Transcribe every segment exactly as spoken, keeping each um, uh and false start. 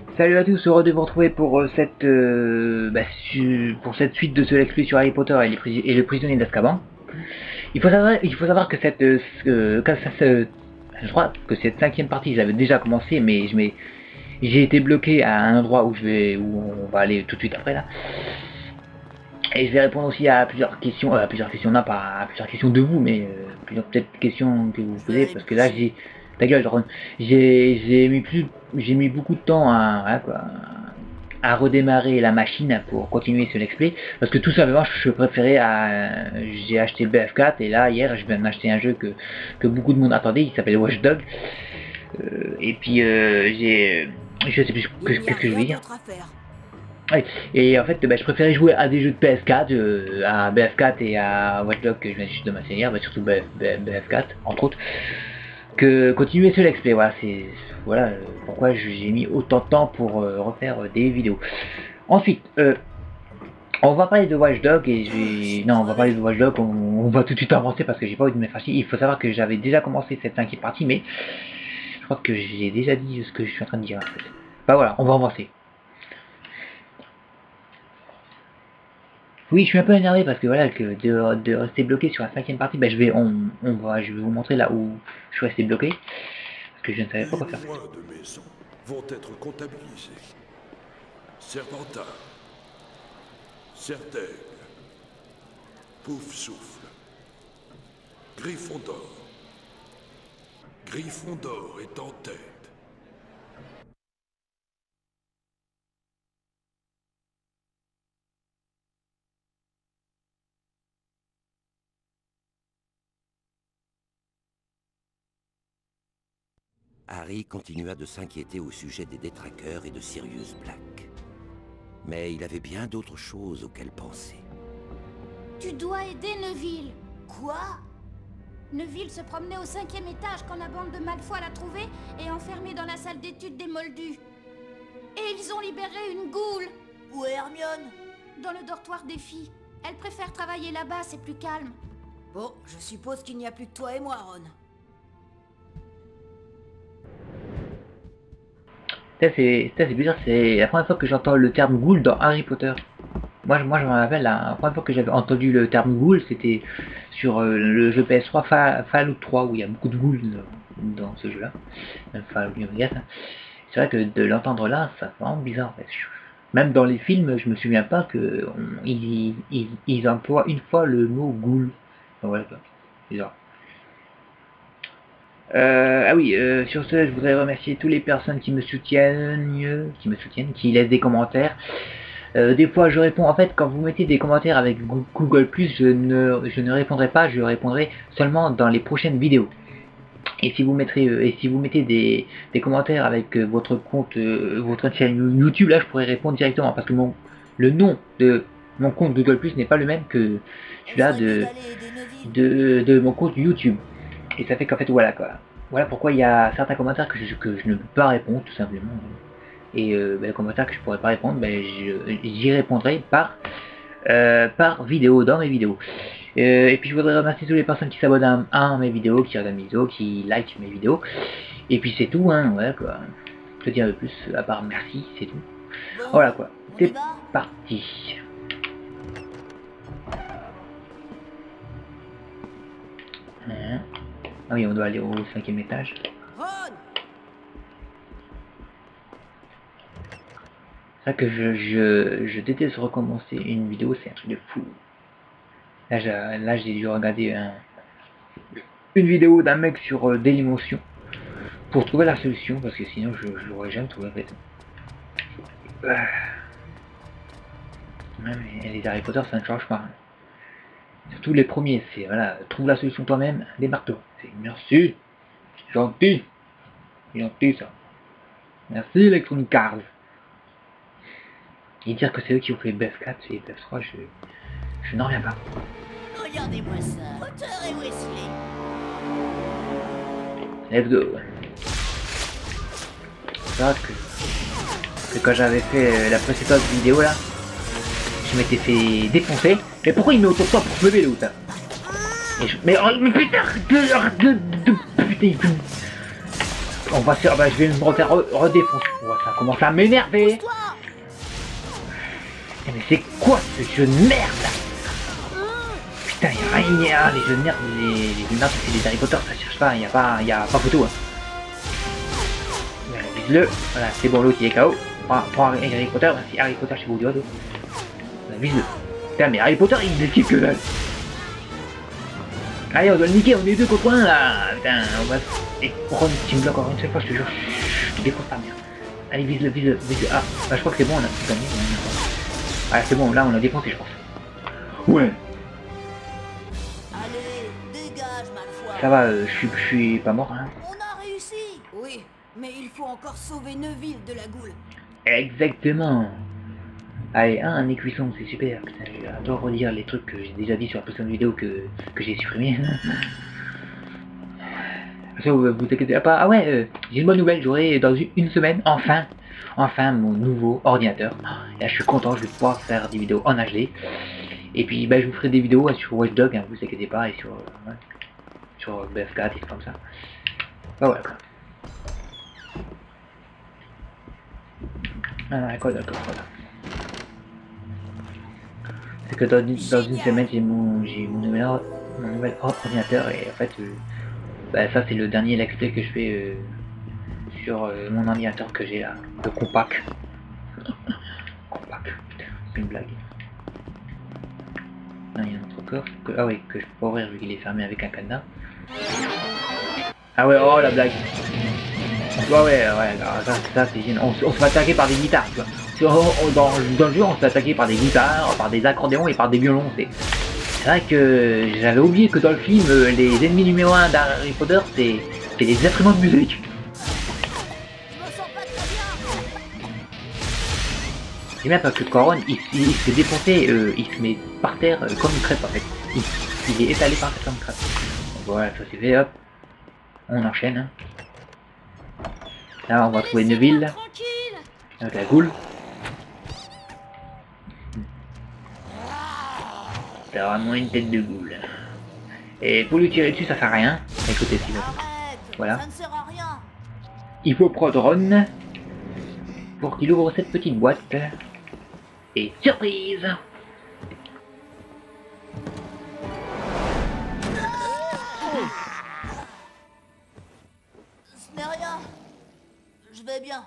Salut à tous, heureux de vous retrouver pour euh, cette euh, bah, su pour cette suite de ce Let's Play sur Harry Potter et, les et le prisonnier d'Azkaban. Il faut savoir, il faut savoir que cette, euh, euh, que ça, se, je crois que cette cinquième partie, j'avais déjà commencé, mais je m'ai, j'ai été bloqué à un endroit où je vais, où on va aller tout de suite après là. Et je vais répondre aussi à plusieurs questions, euh, à plusieurs questions, non pas à plusieurs questions de vous, mais euh, plusieurs peut-être questions que vous vous posez, parce que là j'ai, ta gueule, j'ai, j'ai mis plus, j'ai mis beaucoup de temps à, à, quoi, à redémarrer la machine pour continuer ce let's play, parce que tout simplement je préférais à, j'ai acheté B F quatre et là hier je viens d'acheter un jeu que que beaucoup de monde attendait, il s'appelle Watch Dogs, euh, et puis euh, j'ai, je sais plus qu'est-ce que je vais dire. Ouais. Et en fait, bah, je préférais jouer à des jeux de P S quatre, euh, à B F quatre et à Watch Dogs que je viens juste de m'assayer, bah, surtout B F quatre, entre autres, que continuer ce let's play. Voilà, c'est voilà euh, pourquoi j'ai mis autant de temps pour euh, refaire euh, des vidéos. Ensuite, euh, on va parler de Watch Dogs et je vais... non, on va parler de Watch Dogs, on, on va tout de suite avancer parce que j'ai pas envie de me faire chier. Il faut savoir que j'avais déjà commencé cette cinquième partie, mais je crois que j'ai déjà dit ce que je suis en train de dire en fait. Bah voilà, on va avancer. Oui, je suis un peu énervé parce que voilà, que de, de rester bloqué sur la cinquième partie, bah, je vais, on, on va, je vais vous montrer là où je suis resté bloqué, parce que je ne savais pas quoi faire. Les points de maison vont être comptabilisés. Serpentard, Sertaigle, Pouf-Souffle, Gryffondor. Gryffondor est en tête. Harry continua de s'inquiéter au sujet des détraqueurs et de Sirius Black. Mais il avait bien d'autres choses auxquelles penser. Tu dois aider Neville. Quoi? Neville se promenait au cinquième étage quand la bande de Malfoy l'a trouvé et enfermé dans la salle d'études des Moldus. Et ils ont libéré une goule. Où est Hermione? Dans le dortoir des filles. Elle préfère travailler là-bas, c'est plus calme. Bon, je suppose qu'il n'y a plus que toi et moi, Ron. Ça c'est bizarre, c'est la première fois que j'entends le terme ghoul dans Harry Potter. Moi je, moi, je me rappelle, la première fois que j'avais entendu le terme ghoul, c'était sur euh, le jeu P S trois Fallout trois, où il y a beaucoup de ghouls dans, dans ce jeu-là. Même Fallout New Vegas. C'est vrai que de l'entendre là, ça fait vraiment bizarre en fait. Même dans les films, je me souviens pas que on, ils, ils, ils emploient une fois le mot ghoul. Donc, voilà quoi, bizarre. Euh, ah oui, euh, sur ce, je voudrais remercier toutes les personnes qui me soutiennent, qui me soutiennent, qui laissent des commentaires. Euh, des fois, je réponds. En fait, quand vous mettez des commentaires avec Google plus, je ne, je ne répondrai pas. Je répondrai seulement dans les prochaines vidéos. Et si vous mettrez, euh, et si vous mettez des, des commentaires avec euh, votre compte, euh, votre chaîne YouTube, là, je pourrais répondre directement parce que mon, le nom de mon compte Google plus n'est pas le même que celui-là de, de, de mon compte YouTube. Et ça fait qu'en fait, voilà quoi. Voilà pourquoi il y a certains commentaires que je, que je ne peux pas répondre, tout simplement. Et euh, ben, les commentaires que je pourrais pas répondre, ben, j'y répondrai par, euh, par vidéo, dans mes vidéos. Euh, et puis je voudrais remercier toutes les personnes qui s'abonnent à, à mes vidéos, qui regardent mes vidéos, qui like mes vidéos. Et puis c'est tout, hein, ouais quoi. Je te dis un peu plus, à part merci, c'est tout. Bon, voilà quoi, c'est va parti. Hein. Ah oui, on doit aller au cinquième étage. Ron! C'est vrai que je, je, je déteste recommencer une vidéo, c'est un truc de fou. Là, j'ai dû regarder un, une vidéo d'un mec sur euh, Dailymotion pour trouver la solution, parce que sinon je, je l'aurais jamais trouvé en fait. Euh... Ouais, mais les Harry Potter ça ne change pas. Surtout les premiers, c'est voilà, trouve la solution toi-même, démarre-toi. C'est merci, gentil, gentil ça. Merci Electronic Arts. Et dire que c'est eux qui ont fait B F quatre et B F trois, je, je n'en reviens pas. Regardez-moi ça, Potter et Weasley. Let's go. C'est vrai que, que quand j'avais fait la précédente vidéo là, je m'étais fait défoncer. Mais pourquoi il met autant de temps pour me lever là? Et je... Mais, oh, mais putain, de, de, de, de, putain, On va faire, bah, je vais me refaire re redéfoncer. Ouais, ça commence à m'énerver. Mais c'est quoi ce jeu de merde? Putain, y'a rien, y a, les jeux de merde, les, les jeux de merde, c'est des Harry Potter, ça cherche pas, y a pas, y a pas photo. Hein. Vise-le, voilà, c'est bon, l'autre il est K O. Prends, prends Harry Potter, si Harry Potter chez vous du doigt. Vise-le. Putain, mais Harry Potter il esquive que dalle. Allez, on doit le niquer, on est deux contre un là. Putain, on va. Et Ron, tu me bloques encore une seule fois, je te jure, je te défonce ta merde. Allez, vise-le, vise-le, vise-le. Ah, bah, je crois que c'est bon, on a tout gagné. Ah, c'est bon, là on a défoncé, je pense. Ouais. Allez, dégage, Malfoy. Ça va, euh, je suis, je suis pas mort, hein. On a réussi. Oui, mais il faut encore sauver Neville de la goule. Exactement. Allez, un, un écuisson, c'est super. Putain, j'adore relire les trucs que j'ai déjà dit sur la précédente vidéo que, que j'ai supprimé. Vous, vous inquiétez pas. Ah ouais, euh, j'ai une bonne nouvelle, j'aurai dans une semaine, enfin, enfin mon nouveau ordinateur. Là je suis content, je vais pouvoir faire des vidéos en H D. Et puis bah, je vous ferai des vidéos hein, sur Watch Dogs, hein, vous inquiétez pas, et sur, euh, ouais, sur B F quatre et tout comme ça. Bah voilà quoi. Ah d'accord, d'accord, voilà. C'est que dans, dans une semaine j'ai mon, j'ai mon nouvel, mon nouvel ordinateur et en fait... Euh, bah ça c'est le dernier let's play que je fais euh, sur euh, mon ordinateur que j'ai là, le compact. Compact, putain, c'est une blague. Non, il y a un autre coffre, que, ah oui, que je peux pas ouvrir vu qu'il est fermé avec un cadenas. Ah ouais, oh la blague. Ouais ouais, ouais, alors, ça, ça c'est génial. On, on se fait attaquer par des guitares, tu vois. On, on, dans, dans le jeu on se fait attaquer par des guitares, par des accordéons et par des violons, c'est... C'est vrai que j'avais oublié que dans le film, les ennemis numéro un d'Harry Potter, c'est les instruments de musique. C'est bien parce que Coron, il, il, il se fait défoncer, euh, il se met par terre euh, comme une crêpe en fait. Il, il est étalé par terre comme une crêpe. Donc voilà, ça c'est fait, hop. On enchaîne. Hein. Là, on va trouver Neville. Avec la goule. T'as vraiment une tête de boule. Et pour lui tirer dessus, ça sert à rien. Écoutez, si vous voilà. Ça ne sert à rien. Il faut prendre Ron pour qu'il ouvre cette petite boîte. Et surprise! Ce n'est rien. Je vais bien.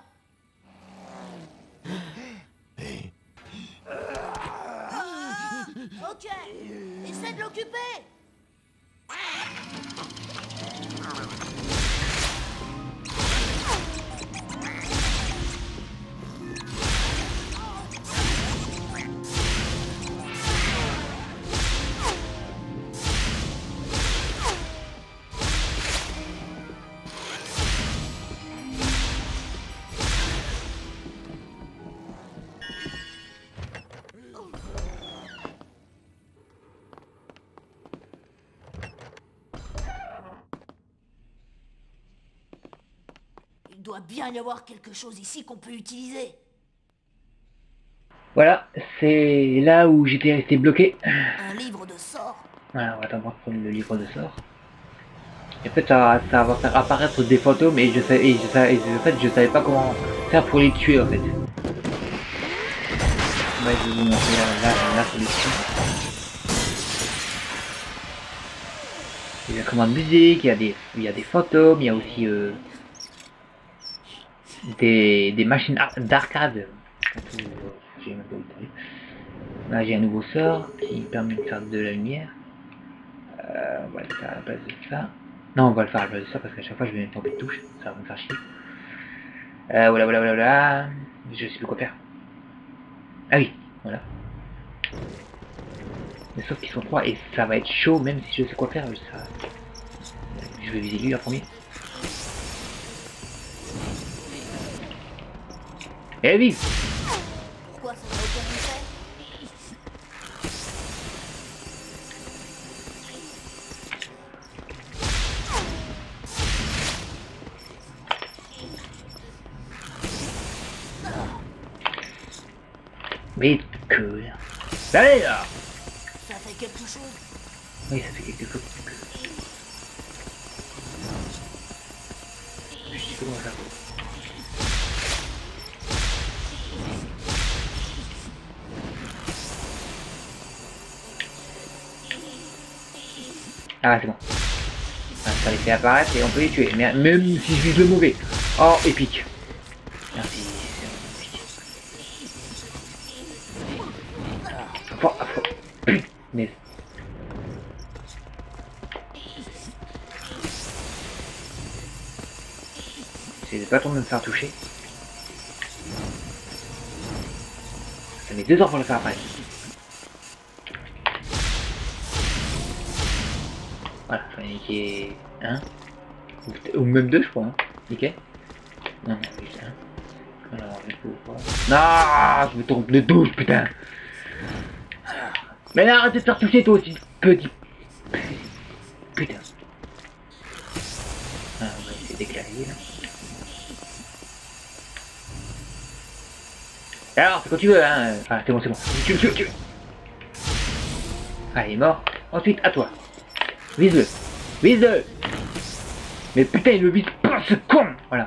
Ok, essaie de l'occuper. Il doit bien y avoir quelque chose ici qu'on peut utiliser. Voilà, c'est là où j'étais resté bloqué. Un livre de sorts. Voilà, on va d'abord prendre le livre de sorts. Et en fait, ça, ça va faire apparaître des fantômes mais je sais, et je savais, en fait, je savais pas comment faire pour les tuer en fait. Ouais, je vais vous montrer la, la, la solution. Il y a la commande musique, il y a des, il y a des fantômes, il y a aussi euh, des, des machines d'arcade. Là j'ai un nouveau sort qui permet de faire de la lumière. Euh, on va le faire à la place de ça. Non, on va le faire à la place de ça parce qu'à chaque fois je vais mettre une touche, ça va me faire chier. Euh, voilà, voilà, voilà, voilà. Je sais plus quoi faire. Ah oui, voilà. Mais sauf qu'ils sont trois et ça va être chaud même si je sais quoi faire. Ça... Je vais viser lui en premier. Eh oui. Pourquoi ça n'a aucun effet? Mais que... Allez là. Ça fait quelque chose. Oui, ça fait quelque chose. Je sais comment Ah, c'est bon. Ah, ça les fait apparaître et on peut les tuer. Mais même si je vise le mauvais. Oh, épique. Merci. Faut, faut... Mais... J'essaie de pas trop me faire toucher. Ça met deux heures pour le faire apparaître. Voilà, il fallait niquer un. Ou, ou même deux, je crois. Hein. Nickel. Non, non, juste un. Alors, il faut pas. Non, je me trompe de douche, putain. Mais là, arrête de te faire toucher, toi aussi, petit. Putain. Ah, on va essayer d'éclairer, là. Alors, c'est quand tu veux, hein. Ah, c'est bon, c'est bon. Tu, tu, tu. Ah, il est mort. Ensuite, à toi. Vise-le. Vise-le. Mais putain, il le vise pas, ce con. Voilà.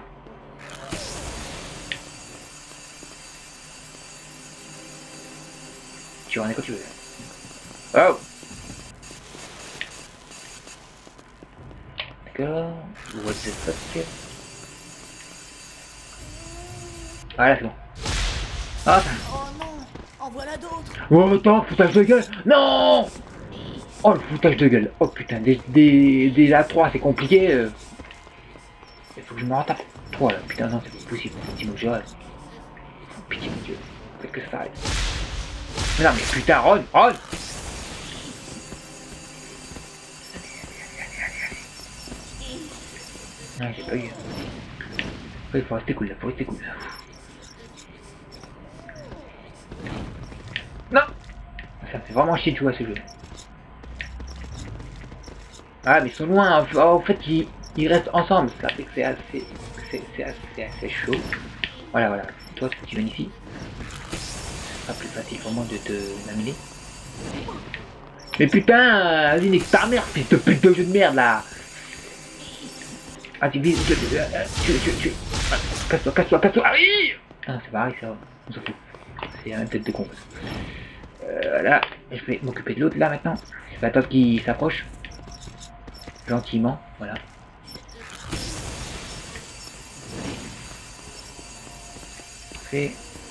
Tu en es quand tu veux. Oh. D'accord. What the fuck. Voilà, c'est bon. Ah, ça. Oh non, en voilà d'autres. Oh, attends, foutage de gueule. Non. Oh, le foutage de gueule. Oh putain, des, des, des A trois, c'est compliqué. Euh. Il faut que je me retape. trois là, putain, non, c'est pas possible. C'est mon jeu. Oh, pitié, mon dieu. Faites que ça s'arrête. Mais non, mais putain, Ron, Ron. Non, j'ai pas eu. Il faut rester cool là, faut rester cool là. Non. Ça me fait vraiment chier de jouer à ce jeu. Ah, mais ils sont loin. En fait, ils, ils restent ensemble. Ça fait que c'est assez, c'est assez, assez chaud. Voilà, voilà. Toi, tu viens ici. Ce sera plus facile pour moi de te l'amener. Mais putain, vas-y, nique ta mère, fils de pute de jeu de merde là. Ah, tu vises. Tu, tu, tu. Casse-toi, casse-toi, casse-toi. Ah oui. Ah, c'est pareil, ça. On s'en fout. C'est la même tête de con. Euh, voilà. Je vais m'occuper de l'autre là maintenant. C'est pas toi qui s'approche. Gentiment, voilà. Fait.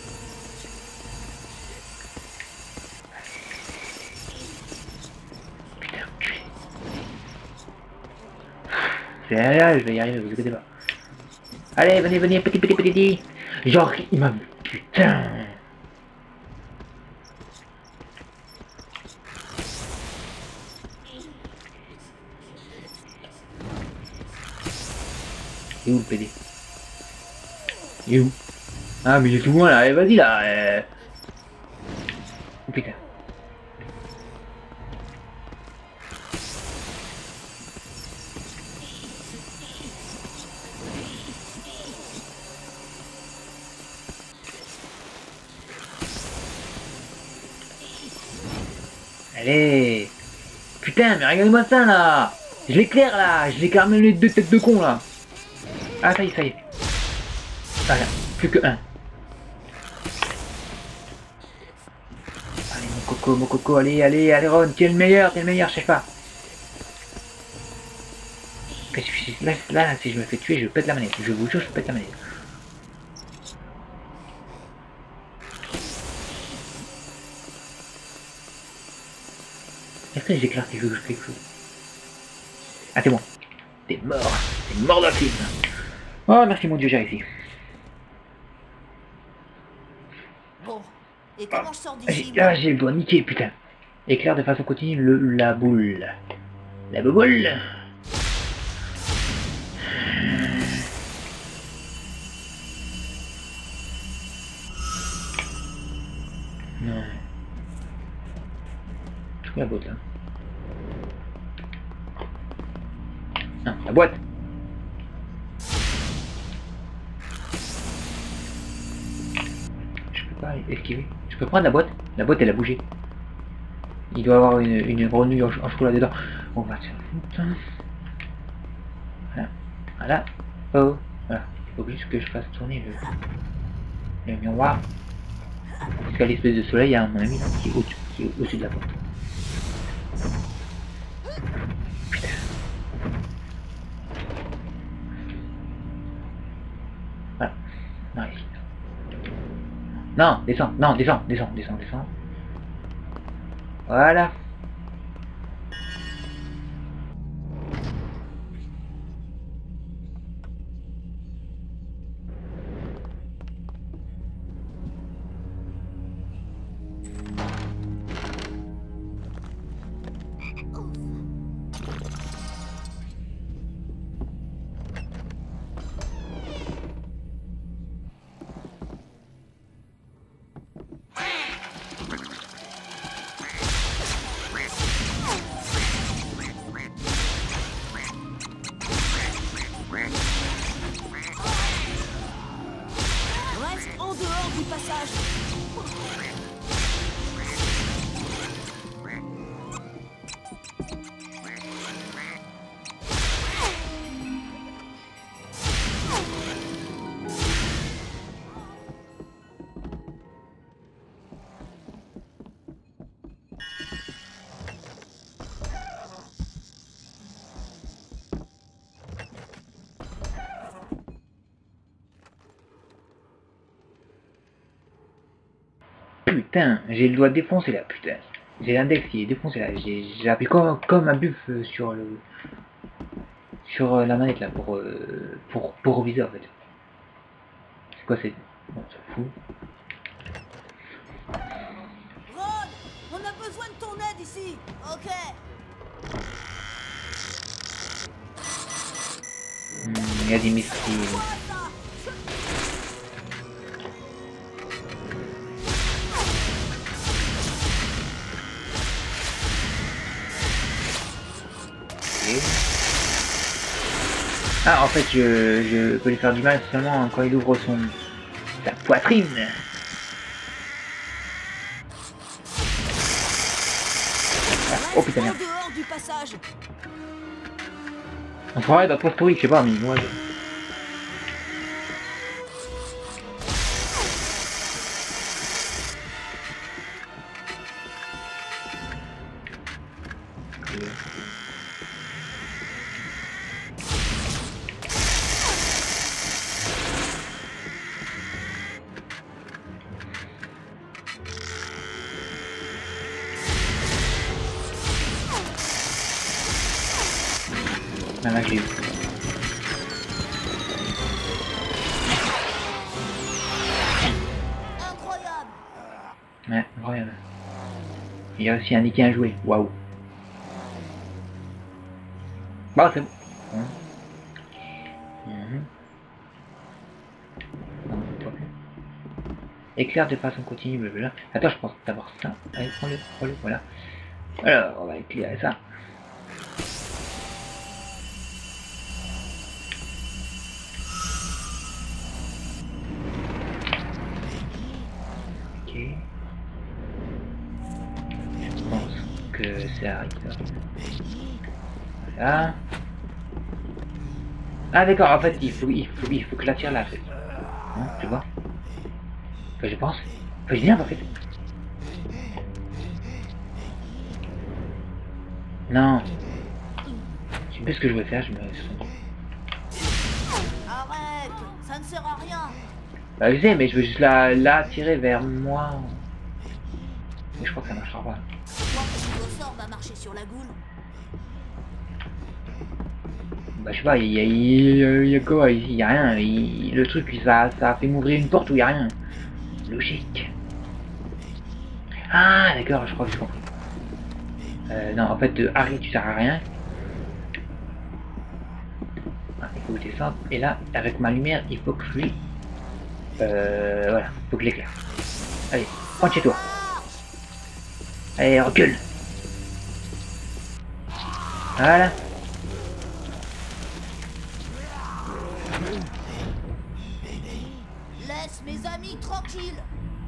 Putain, enculé. C'est là, je vais y arriver, vous inquiétez pas. Allez, venez, venez, petit, petit, petit, petit. Genre, il m'a... Putain. Il est où le P D? Il est où? Ah mais il est tout loin là, allez vas-y là euh... Oh putain. Allez. Putain mais regardez-moi ça là. Je l'éclaire là, je l'éclaire même les deux têtes de con là. Ah ça y est, ça y est. Voilà, plus que un. Allez mon coco, mon coco, allez, allez, allez Ron, t'es le meilleur, t'es le meilleur, je sais pas. Qu'est-ce que là, là, si je me fais tuer, je pète la manette. Je vous jure, je pète la manette. Est-ce que j'éclaire quelque chose, quelque chose? Ah c'est bon. T'es mort. T'es mort dans le film. Oh merci mon dieu, j'ai réussi. Bon, et comment je sors Ah, d'ici? là j'ai le doigt niqué putain. Éclaire de façon continue le, la boule. La boule. Non. Je trouve la boîte là. Non, la boîte. Esquiver. Je peux prendre la boîte? La boîte elle a bougé. Il doit avoir une, une grenouille en, en chocolat dedans. On va se faire foutre. Voilà. Voilà. Oh. Voilà. Il faut juste que je fasse tourner le, le miroir. Parce qu'à l'espèce de soleil, il y a mon ami là, qui est au-dessus au de la porte. Putain. Non, descends, non, descends, descends, descends, descends. Voilà. Reste en dehors du passage. Putain, j'ai le doigt défoncé là, putain. J'ai l'index qui est défoncé là. J'ai appuyé comme, comme un buff euh, sur le sur euh, la manette là pour euh, pour pour viser en fait. C'est quoi c'est bon, ça fout. Ron, on a besoin de ton aide ici. Ok. Il y a des missiles. Ah, en fait, je, je peux lui faire du mal seulement quand il ouvre son sa poitrine. Ah, oh putain, merde. Dehors du passage. On travaille dans Toy Story, je sais pas, mais moi je... Ah, là, je l'ai vu. Incroyable. Ouais, incroyable. Il y a aussi indiqué un jouet. Waouh. Bon, c'est bon. Hum. Hum. Non, pas plus. Éclaire de façon continue, blablabla. Attends, je pense d'avoir ça. Allez, prends-le, prends-le, voilà. Alors, on va éclairer ça. Ok. Je pense que c'est arrivé. Voilà. Ah d'accord, en fait, il faut, il faut, il faut que la tire là, en fait. Hein, tu vois? Enfin, je pense. Enfin, je viens, en fait. Non. Je sais plus ce que je veux faire, je me laisse. Arrête, ça ne sert à rien. Bah, je sais, mais je veux juste la, la tirer vers moi. Mais je crois que ça marchera pas. Moi, mon sort va marcher sur la goule. Bah, je sais pas, il y a, il y a, il y a quoi ici? Il y a rien. Il, le truc, ça, ça a fait m'ouvrir une porte où il y a rien. Logique. Ah, d'accord, je crois que j'ai compris. Euh, non, en fait, de Harry, tu sers à rien. Ah, il faut que je descende. Et là, avec ma lumière, il faut que je lui... Euh, voilà, il faut que je l'éclaire. Allez, rentre chez toi. Allez, recule. Voilà. Laisse mes amis tranquilles.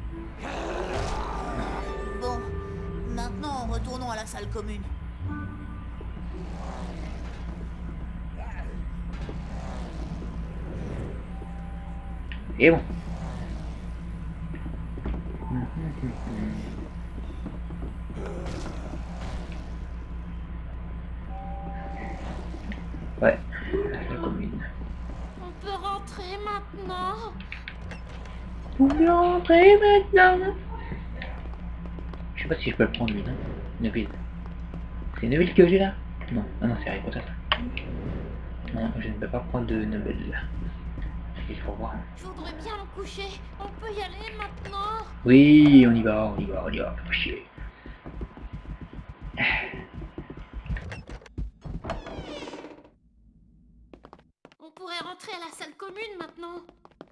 Bon, maintenant retournons à la salle commune. Et bon. Ouais, la salle commune. On peut rentrer maintenant. Vous pouvez rentrer maintenant. Je sais pas si je peux le prendre lui, non? Neville. C'est Neville que j'ai là? Non, ah non, c'est Harry Potter. Non, je ne peux pas prendre de Neville. Il faut voir. Je voudrais bien me coucher. On peut y aller maintenant? Oui, on y va, on y va, on y va, faut chier. On pourrait rentrer à la salle commune maintenant.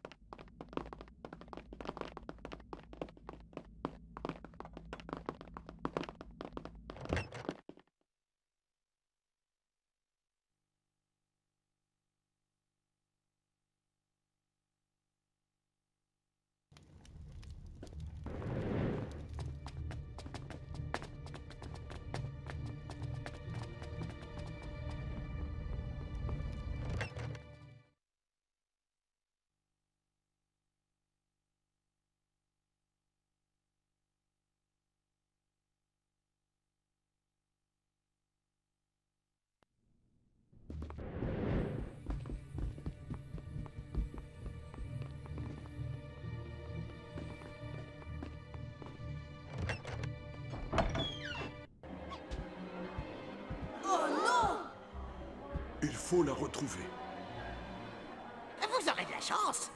Il faut la retrouver. Vous aurez de la chance.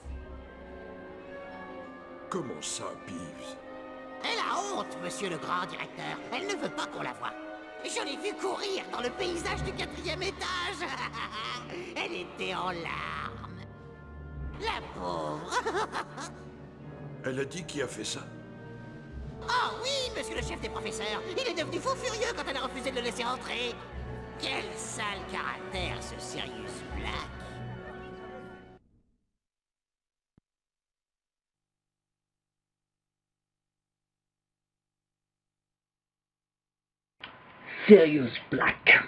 Comment ça, Peeves? Elle a honte, monsieur le grand directeur. Elle ne veut pas qu'on la voie. Je l'ai vue courir dans le paysage du quatrième étage. Elle était en larmes. La pauvre. Elle a dit qui a fait ça? Oh oui, monsieur le chef des professeurs. Il est devenu fou furieux quand elle a refusé de le laisser entrer. Quel sale caractère, ce Sirius Black. Sirius Black.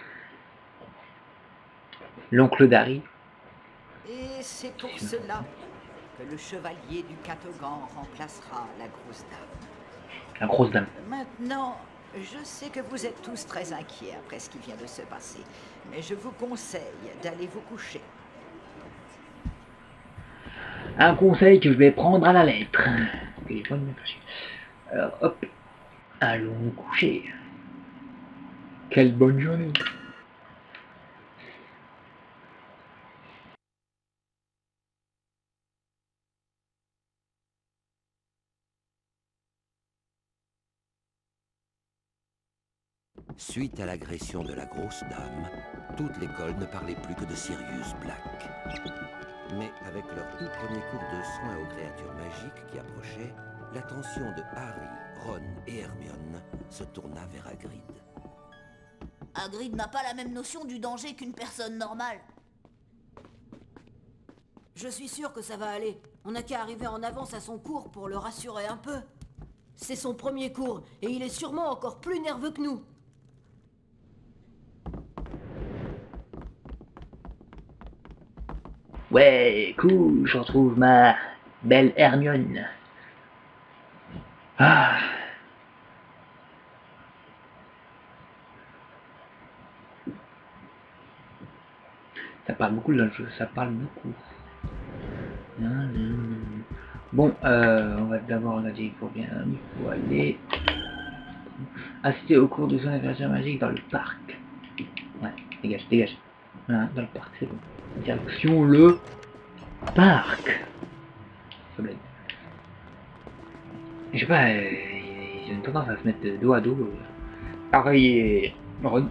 L'oncle d'Harry. Et c'est pour cela que le chevalier du Catogan remplacera la grosse dame. La grosse dame. Maintenant, je sais que vous êtes tous très inquiets après ce qui vient de se passer, mais je vous conseille d'aller vous coucher. Un conseil que je vais prendre à la lettre. Alors hop, allons nous coucher. Quelle bonne journée. Suite à l'agression de la grosse dame, toute l'école ne parlait plus que de Sirius Black. Mais avec leur tout premier cours de soins aux créatures magiques qui approchait, l'attention de Harry, Ron et Hermione se tourna vers Hagrid. Hagrid n'a pas la même notion du danger qu'une personne normale. Je suis sûr que ça va aller. On n'a qu'à arriver en avance à son cours pour le rassurer un peu. C'est son premier cours, et il est sûrement encore plus nerveux que nous. Ouais, cool, je retrouve ma belle Hermione. Ah. Ça parle beaucoup dans le jeu, ça parle beaucoup. Bon, euh, on va d'abord regarder, il faut bien, il faut aller assister au cours de soins d'anniversaire magique dans le parc. Ouais, dégage, dégage. Voilà, dans le parc, c'est bon. Direction le parc. Je sais pas, euh, ils ont une tendance à se mettre dos à dos. Euh. Pareil et Ron.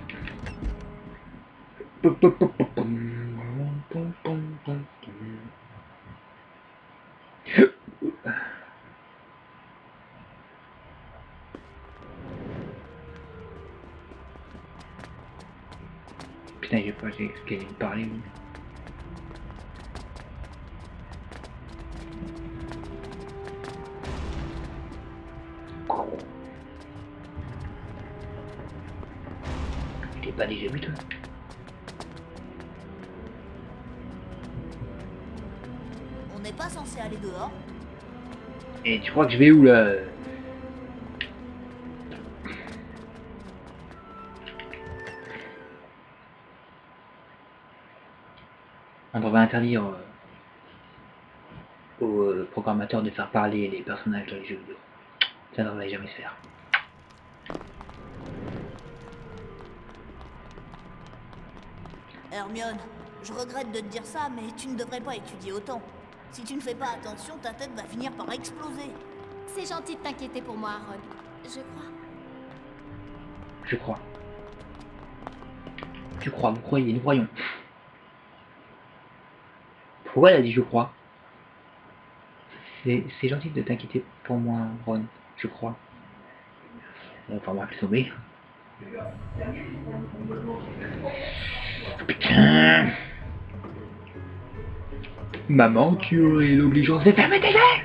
Putain, j'ai pas ce qu'elle me parlait. Je t'ai pas déjà vu toi? On n'est pas censé aller dehors. Et tu crois que je vais où là? On devrait interdire euh, aux, euh, programmateur de faire parler les personnages dans les jeux vidéo. Ça ne devrait jamais se faire. Hermione, je regrette de te dire ça, mais tu ne devrais pas étudier autant. Si tu ne fais pas attention, ta tête va finir par exploser. C'est gentil de t'inquiéter pour moi, Ron. Je crois. Je crois. Je crois, vous croyez, nous croyons. Pourquoi elle a dit je crois? C'est gentil de t'inquiéter pour moi, Ron. Je crois. On va voir le sommet. Putain. Maman, tu aurais l'obligeance de fermer tes yeux.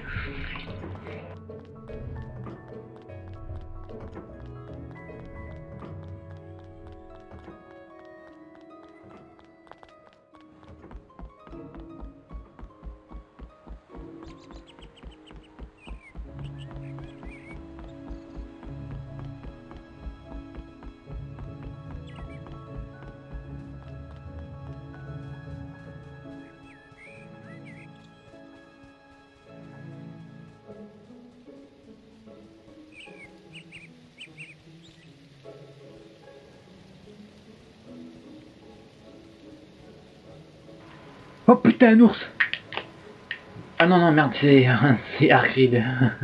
Oh putain, un ours! Ah non, non, merde, c'est c'est Hagrid.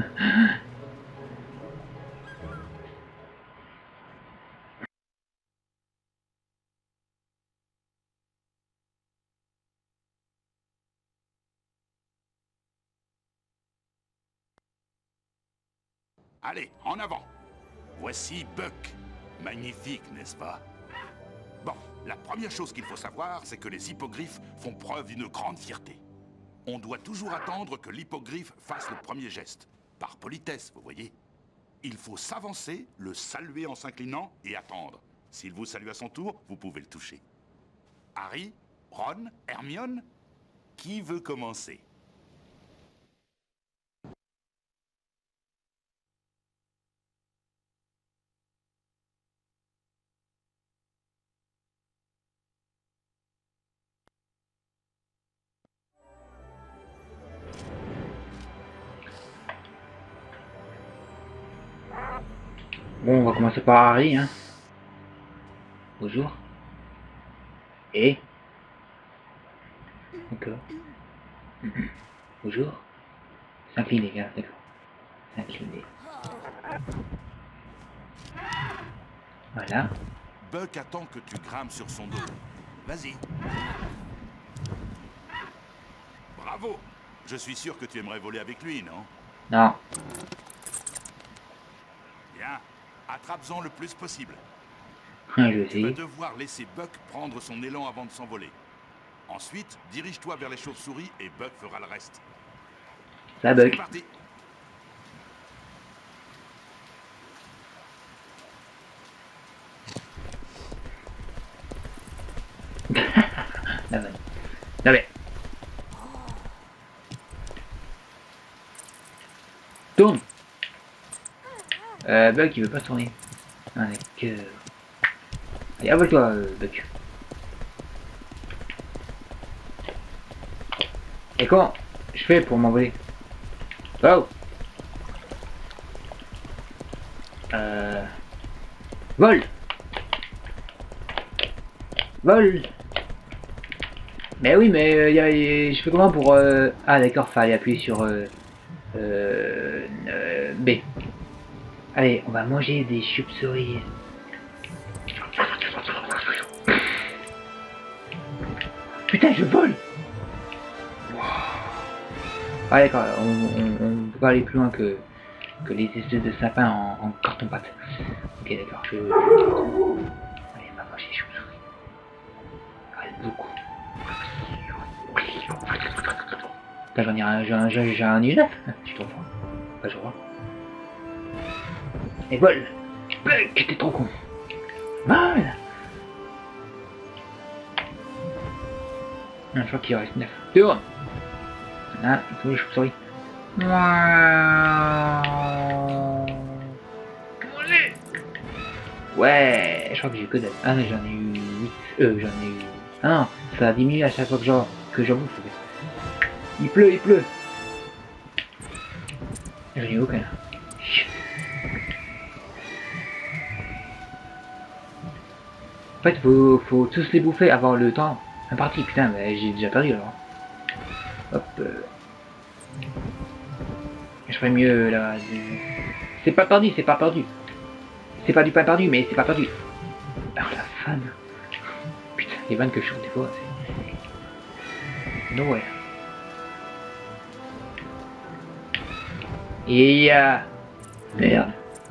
Allez, en avant. Voici Buck. Magnifique, n'est-ce pas? Bon, la première chose qu'il faut savoir, c'est que les hippogriffes font preuve d'une grande fierté. On doit toujours attendre que l'hippogriffe fasse le premier geste. Par politesse, vous voyez. Il faut s'avancer, le saluer en s'inclinant et attendre. S'il vous salue à son tour, vous pouvez le toucher. Harry, Ron, Hermione, qui veut commencer? Bon, on va commencer par Harry, hein. Bonjour. Et encore. Bonjour. S'incliner, gars, d'accord. S'incliner. Voilà. Buck attend que tu grimpes sur son dos. Vas-y. Bravo. Je suis sûr que tu aimerais voler avec lui, non? Non. Bien. Attrape-en le plus possible. Ah, je vais Tu vas essayer. devoir laisser Buck prendre son élan avant de s'envoler. Ensuite, dirige-toi vers les chauves-souris et Buck fera le reste. Ça C'est bug. parti. La vanne. Non mais. Tourne. Euh, Buck, il veut pas tourner. Ah, d'accord. Allez, abole-toi, euh, Buck. Et comment je fais pour m'envoler? Oh. Euh... Vol. Vol. Mais oui, mais euh, y a, y, je fais comment pour... Euh... Ah d'accord, fallait appuyer sur... Euh... Euh... euh, B. Allez, on va manger des chauves-souris. Putain, je vole. Ah d'accord, on, on, on peut pas aller plus loin que, que les espèces de sapins en, en carton-pâte. Ok d'accord, je... Allez, on va manger des chauves-souris. Allez, beaucoup. Là j'en ai un, j'ai un, j'ai un unit. Tu t'en fous. Pas je crois. Et vol. Buck, t'es trop con. Vol. Non, je crois qu'il reste neuf. Tourne. Là, il faut les chauves-souris. Ouais, je crois que j'ai que dalle. Ah mais j'en ai eu huit. Euh, j'en ai eu... Ah non, ça diminue à chaque fois que j'en que j'en bouffe. Il pleut, il pleut. J'en ai aucun. En fait, faut, faut tous les bouffer avant le temps imparti. Putain, mais j'ai déjà perdu alors. Hop. Euh... Je ferais mieux là. De... C'est pas perdu, c'est pas perdu. C'est pas du pain perdu, mais c'est pas perdu. Alors la fan. Putain, les vannes que je chante des fois, c'est... No way. Et euh... merde.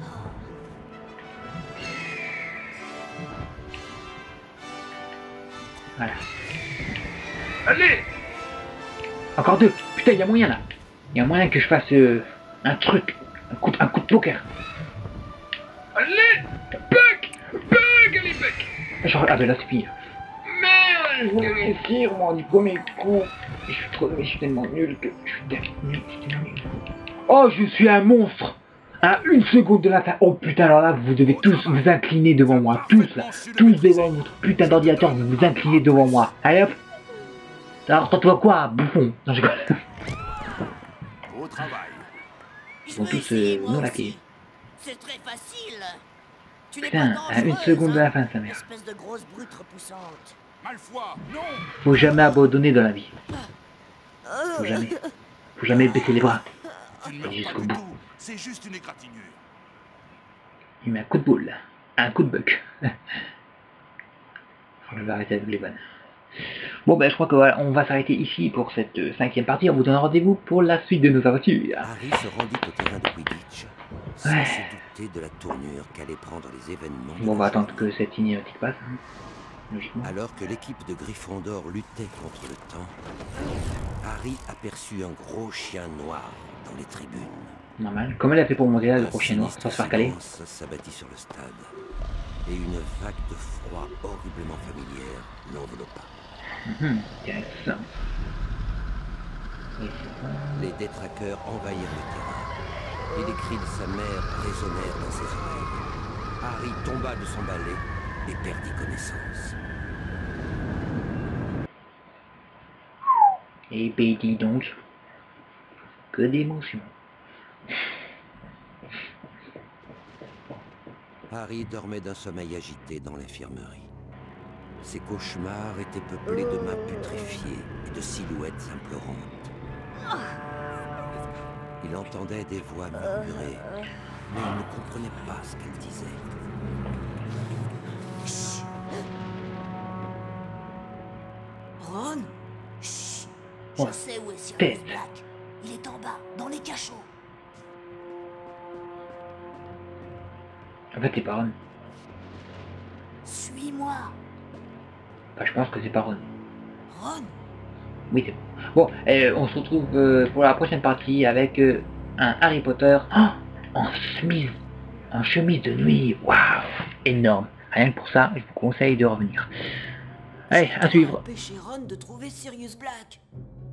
Voilà. Allez. Encore deux. Putain, il y a moyen là. Il y a moyen que je fasse euh, un truc. Un coup, de, un coup de poker. Allez. Buck. Buck. Allez, Buck. Genre, ah ben là c'est fini. Merde, je voulais réussir moi du premier coup. Je suis trop, mais je suis tellement nul que je suis tellement nul, je suis tellement nul. Oh, je suis un monstre. À une seconde de la fin. Oh putain, alors là, vous devez tous vous incliner devant moi. Tous là. Tous devant votre putain d'ordinateur, vous vous inclinez devant moi. Allez hop. Alors, toi quoi, bouffon? Non, je rigole. Au travail. Ils sont tous euh, non laqués. C'est très facile. Tu Putain, à une seconde de la fin, sa mère. Espèce de grosse brute repoussante. Malfoy, non. Faut jamais abandonner dans la vie. Faut jamais. Faut jamais baisser les bras. Tu ne meurs Jusqu'au pas du bout. tout. C'est juste une égratignure. Il met un coup de boule. Un coup de buck. Je vais arrêter avec les vannes. Bon ben je crois que voilà, on va s'arrêter ici pour cette euh, cinquième partie. On vous donne rendez-vous pour la suite de nos aventures. Harry se rendit au terrain de Quidditch, sans Ouais. se douter de la tournure qu'allaient prendre les événements. Bon on va attendre que cette cinématique passe. Hein, logiquement. Alors que l'équipe de Gryffondor luttait contre le temps, Harry aperçut un gros chien noir dans les tribunes. Normal. Comment elle a fait pour monter là le Un prochain noir sans se faire sinistre caler? silence s'abattit sur le stade, et une vague de froid horriblement familière l'enveloppa. Hum, intéressant. Les détraqueurs envahirent le terrain, et les cris de sa mère résonnèrent dans ses oreilles. Harry tomba de son balai et perdit connaissance. Et ben dis donc. Que d'émotion. Harry dormait d'un sommeil agité dans l'infirmerie. Ses cauchemars étaient peuplés de mains putréfiées et de silhouettes implorantes. Il entendait des voix murmurer, mais il ne comprenait pas ce qu'elles disaient. Ron? Chut. Oh, Je sais où est Sirius tête. Black. Il est en bas, dans les cachots. En fait c'est pas Ron. Suis-moi. Enfin, je pense que c'est pas Ron. Ron? Oui c'est bon. Bon, euh, on se retrouve euh, pour la prochaine partie avec euh, un Harry Potter oh, en chemise, en chemise de nuit. Waouh, énorme. Rien que pour ça, je vous conseille de revenir. Allez, à suivre. Empêcher Ron de trouver Sirius Black.